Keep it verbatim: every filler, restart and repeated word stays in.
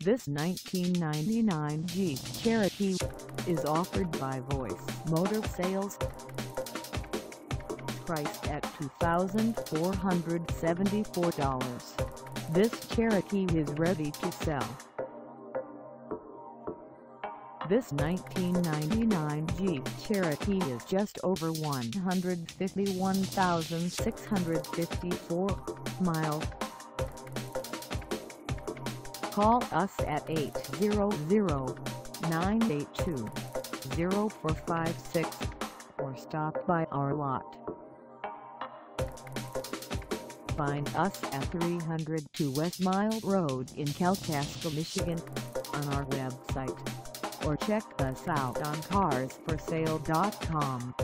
This nineteen ninety-nine Jeep Cherokee is offered by Voice Motor Sales. Priced at two thousand four hundred seventy-four dollars, this Cherokee is ready to sell. This nineteen ninety-nine Jeep Cherokee is just over one hundred fifty-one thousand six hundred fifty-four miles. Call us at eight hundred, nine eight two, zero four five six or stop by our lot. Find us at three oh two West Mile Road in Kalkaska, Michigan on our website, or check us out on cars for sale dot com.